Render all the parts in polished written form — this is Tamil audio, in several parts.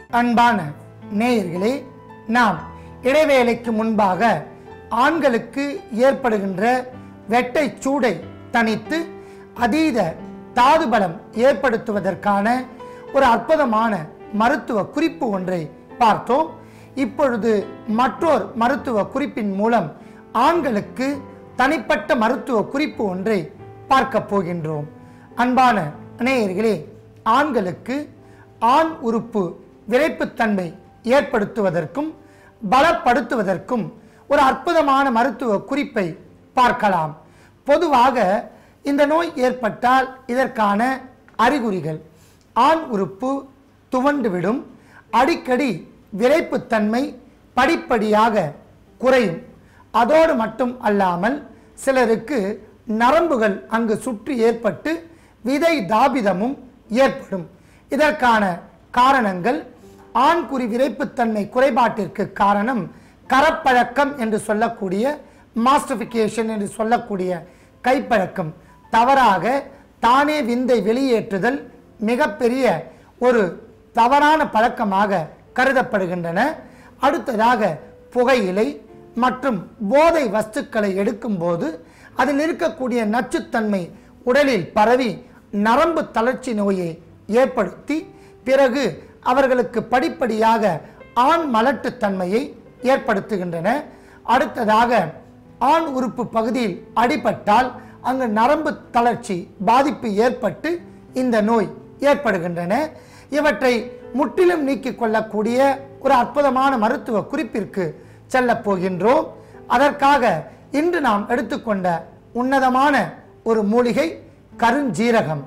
அன்பான நேயர்களே, நாம் இடைவேளைக்கு முன்பாக ஆண்களுக்கு ஏற்படுகின்ற வெட்டை சூடை தணித்து அதீத தாதுபலம் ஏற்படுத்துவதற்கான ஒரு அற்புதமான மருத்துவ குறிப்பு ஒன்றை பார்த்தோம். இப்பொழுது மற்றொரு மருத்துவ குறிப்பின் மூலம் ஆண்களுக்கு தனிப்பட்ட மருத்துவ குறிப்பு ஒன்றை பார்க்க போகின்றோம். அன்பான நேயர்களே, ஆண்களுக்கு ஆண் உறுப்பு விரைப்புத்தன்மை ஏற்படுத்துவதற்கும் பலப்படுத்துவதற்கும் ஒரு அற்புதமான மருத்துவ குறிப்பை பார்க்கலாம். பொதுவாக இந்த நோய் ஏற்பட்டால் இதற்கான அறிகுறிகள்: ஆண் உறுப்பு துவண்டுவிடும், அடிக்கடி விரைப்புத்தன்மை படிப்படியாக குறையும். அதோடு மட்டும் அல்லாமல் சிலருக்கு நரம்புகள் அங்கு சுற்றி ஏற்பட்டு விதை தாபிதமும் ஏற்படும். இதற்கான காரணங்கள்: ஆண்குறி விரைப்புத்தன்மை குறைபாட்டிற்கு காரணம் கரப்பழக்கம் என்று சொல்லக்கூடிய மாஸ்டிஃபிகேஷன் என்று சொல்லக்கூடிய கைப்பழக்கம். தவறாக தானே விந்தை வெளியேற்றுதல் மிகப்பெரிய ஒரு தவறான பழக்கமாக கருதப்படுகின்றன. அடுத்ததாக புகையிலை மற்றும் போதை வஸ்துக்களை எடுக்கும்போது அதில் இருக்கக்கூடிய நச்சுத்தன்மை உடலில் பரவி நரம்பு தளர்ச்சி நோயை ஏற்படுத்தி பிறகு அவர்களுக்கு படிப்படியாக ஆண் மலட்டுத்தன்மையை ஏற்படுத்துகின்றன. அடுத்ததாக ஆண் உறுப்பு பகுதியில் அடிபட்டால் அங்கு நரம்பு தளர்ச்சி பாதிப்பு ஏற்பட்டு இந்த நோய் ஏற்படுகின்றன. இவற்றை முற்றிலும் நீக்கிக் கொள்ளக்கூடிய ஒரு அற்புதமான மருத்துவ குறிப்பிற்கு செல்ல போகின்றோம். அதற்காக இன்று நாம் எடுத்துக்கொண்ட உன்னதமான ஒரு மூலிகை கருஞ்சீரகம்.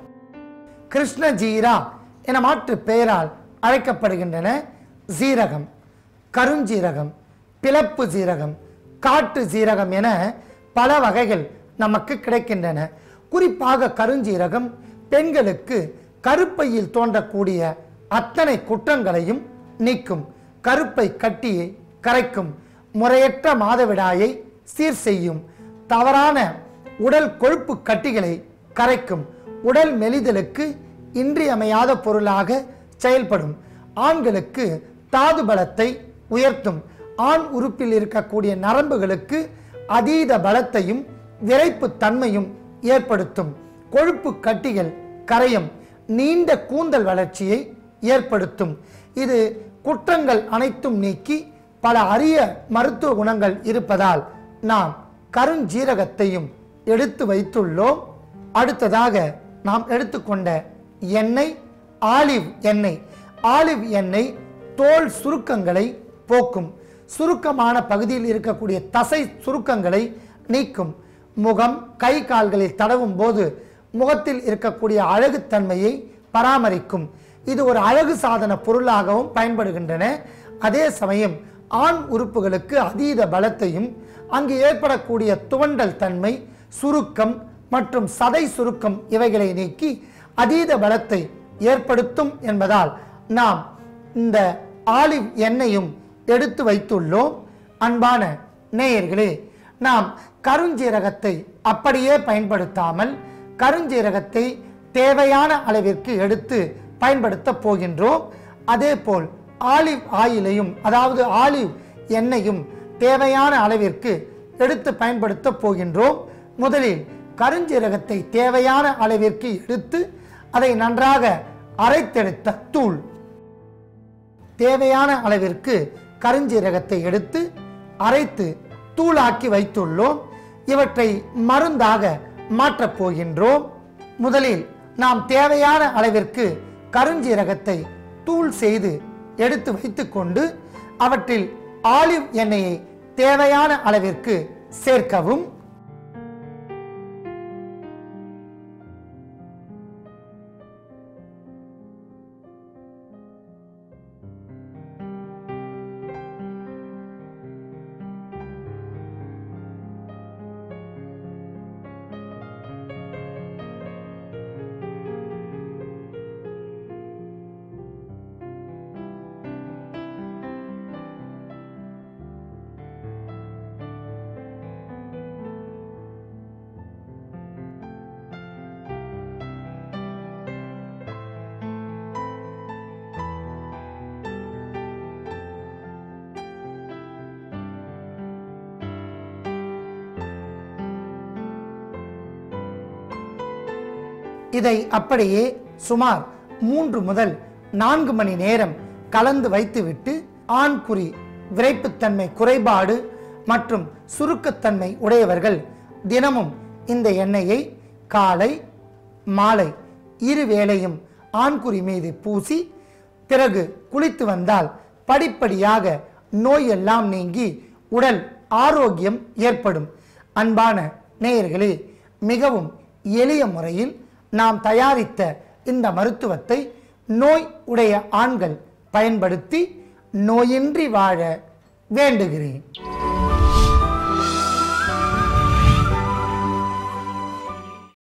கிருஷ்ணஜீரா என மாற்று பெயரால் அழைக்கப்படுகின்றன. சீரகம், கருஞ்சீரகம், பிளப்பு சீரகம், காட்டு சீரகம் என பல வகைகள் நமக்கு கிடைக்கின்றன. குறிப்பாக கருஞ்சீரகம் பெண்களுக்கு கருப்பையில் தோன்றக்கூடிய அத்தனை குற்றங்களையும் நீக்கும், கருப்பை கட்டியை கரைக்கும், முறையற்ற மாதவிடாயை சீர் செய்யும், தவறான உடல் கொழுப்பு கட்டிகளை கரைக்கும், உடல் மெலிதலுக்கு இன்றியமையாத பொருளாக செயல்படும், ஆண்களுக்கு தாது பலத்தை உயர்த்தும், ஆண் உறுப்பில் இருக்கக்கூடிய நரம்புகளுக்கு அதீத பலத்தையும் விரைப்பு தன்மையும் ஏற்படுத்தும், கொழுப்பு கட்டிகள் கரையும், நீண்ட கூந்தல் வளர்ச்சியை ஏற்படுத்தும். இது குற்றங்கள் அனைத்தும் நீக்கி பல அரிய மருத்துவ குணங்கள் இருப்பதால் நாம் கருஞ்சீரகத்தையும் எடுத்து வைத்துள்ளோம். அடுத்ததாக நாம் எடுத்துக்கொண்ட எண்ணெய் ஆலிவ் எண்ணெய். ஆலிவ் எண்ணெய் தோல் சுருக்கங்களை போக்கும், சுருக்கமான பகுதியில் இருக்கக்கூடிய தசை சுருக்கங்களை நீக்கும், முகம் கை கால்களில் தடவும் போது முகத்தில் இருக்கக்கூடிய அழகுத்தன்மையை பராமரிக்கும். இது ஒரு அழகு சாதன பொருளாகவும் பயன்படுகின்றன. அதே சமயம் ஆண் உறுப்புகளுக்கு அதீத பலத்தையும் அங்கு ஏற்படக்கூடிய துவண்டல் தன்மை, சுருக்கம் மற்றும் சதை சுருக்கம் இவைகளை நீக்கி அதீத பலத்தை ஏற்படுத்தும் என்பதால் நாம் இந்த ஆலிவ் எண்ணெயும் எடுத்து வைத்துள்ளோம். அன்பான நேயர்களே, நாம் கருஞ்சீரகத்தை அப்படியே பயன்படுத்தாமல் கருஞ்சீரகத்தை தேவையான அளவிற்கு எடுத்து பயன்படுத்த போகின்றோம். அதேபோல் ஆலிவ் ஆயிலையும், அதாவது ஆலிவ் எண்ணெயும் தேவையான அளவிற்கு எடுத்து பயன்படுத்த போகின்றோம். முதலில் கருஞ்சீரகத்தை தேவையான அளவிற்கு எடுத்து அதை நன்றாக அரைத்தெடுத்த தூள், தேவையான அளவிற்கு கருஞ்சீரகத்தை எடுத்து அரைத்து தூளாக்கி வைத்துள்ளோம். இவற்றை மருந்தாக மாற்றப் போகின்றோம். முதலில் நாம் தேவையான அளவிற்கு கருஞ்சீரகத்தை தூள் செய்து எடுத்து வைத்துக்கொண்டு அவற்றில் ஆலிவ் எண்ணெயை தேவையான அளவிற்கு சேர்க்கவும். இதை அப்படியே சுமார் 3 முதல் 4 மணி நேரம் கலந்து வைத்துவிட்டு ஆண்குறி விரைப்புத்தன்மை குறைபாடு மற்றும் சுருக்கத்தன்மை உடையவர்கள் தினமும் இந்த எண்ணெயை காலை மாலை இருவேளையும் ஆண்குறி மீது பூசி பிறகு குளித்து வந்தால் படிப்படியாக நோய் எல்லாம் நீங்கி உடல் ஆரோக்கியம் ஏற்படும். அன்பான நேயர்களே, மிகவும் எளிய முறையில் நாம் தயாரித்த இந்த மருத்துவத்தை நோய் உடைய ஆண்கள் பயன்படுத்தி நோயின்றி வாழ வேண்டுகிறேன்.